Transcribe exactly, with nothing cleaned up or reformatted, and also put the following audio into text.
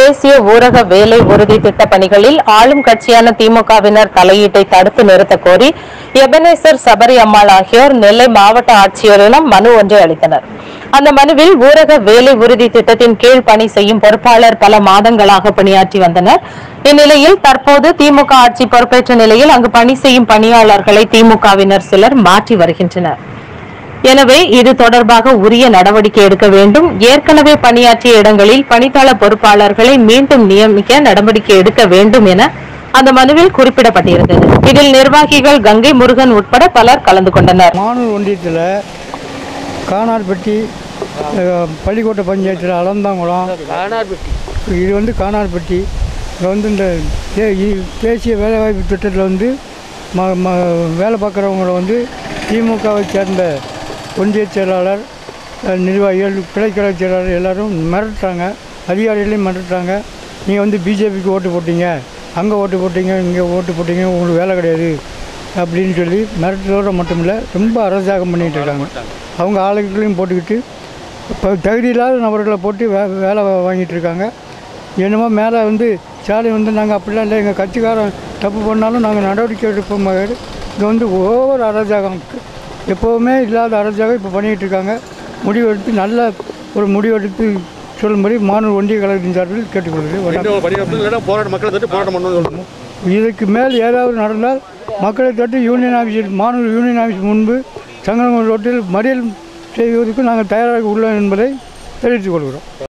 தேசிய ஊரக வேலை உறுதி திட்ட பணிகளில் ஆளும் கட்சியான திமுகவினர் தலையீட்டை தடுத்து நிறுத்த கோரி எபனேசர் சபரி அம்மாள் ஆகியோர் நெல்லை மாவட்ட ஆட்சியரிடம் மனு ஒன்றை அளித்தனர். அந்த மனுவில் ஊரக வேலை உறுதி திட்டத்தின் கீழ் பணி செய்யும் பொறுப்பாளர் பல மாதங்களாக பணியாற்றி வந்தனர். இந்நிலையில் தற்போது திமுக ஆட்சி பொறுப்பேற்ற நிலையில் அங்கு பணி செய்யும் பணியாளர்களை திமுகவினர் சிலர் மாற்றி வருகின்றனர். எனவே இது தொடர்பாக உரிய நடவடிக்கை எடுக்க வேண்டும். ஏற்கனவே பணியாற்றிய இடங்களில் பணித்தள பொறுப்பாளர்களை மீண்டும் நியமிக்க நடவடிக்கை எடுக்க வேண்டும் என அந்த மனுவில் குறிப்பிடப்பட்டிருந்தது. இதில் நிர்வாகிகள் கங்கை முருகன் உட்பட பலர் கலந்து கொண்டனர். மானூர் ஒன்றியத்தில் கானார்பட்டி பள்ளிக்கோட்டை பஞ்சாயத்தில் அலந்தாங்குளம் இது வந்து கானார்பட்டி வந்து இந்த தேசிய வேலைவாய்ப்பு திட்டத்தில் வந்து வேலை பார்க்குறவங்கள வந்து திமுகவை சேர்ந்த ஒன்றிய செயலாளர், நிர்வாகிகள், கிளைக்கழக செயலாளர் எல்லாரும் மிரட்டுறாங்க. அதிகாரிகளையும் மிரட்டுறாங்க. நீங்கள் வந்து பிஜேபிக்கு ஓட்டு போட்டீங்க, அங்கே ஓட்டு போட்டீங்க, இங்கே ஓட்டு போட்டீங்க, உங்களுக்கு வேலை கிடையாது அப்படின்னு சொல்லி மிரட்டுறதோடு மட்டுமில்லை ரொம்ப அராஜகம் பண்ணிகிட்டு இருக்காங்க. அவங்க ஆளுகளையும் போட்டுக்கிட்டு இப்போ தகுதியில்லாத நபர்களை போட்டு வே வேலை வாங்கிட்டு இருக்காங்க. என்னமோ மேலே வந்து சாலை வந்து நாங்கள் அப்படிலாம் இல்லை, எங்கள் கட்சிக்காரன் தப்பு பண்ணாலும் நாங்கள் நடவடிக்கை எடுப்போம். இது வந்து ஒவ்வொரு அராஜகம் எப்போவுமே இல்லாத அராஜகம் இப்போ பண்ணிகிட்டு இருக்காங்க. முடிவெடுத்து நல்ல ஒரு முடிவெடுத்து சொல்லும்படி மானூர் ஒன்றிய கழகத்தின் சார்பில் கேட்டுக்கொள்கிறேன். இதுக்கு மேல் ஏதாவது நடந்தால் மக்களை தட்டு யூனியன் ஆஃபீஸில் மானூர் யூனியன் ஆஃபீஸ் முன்பு சங்கரங்கோடு ரோட்டில் மறியல் செய்வதற்கு நாங்கள் தயாராக உள்ளோம் என்பதை தெரிவித்துக் கொள்கிறோம்.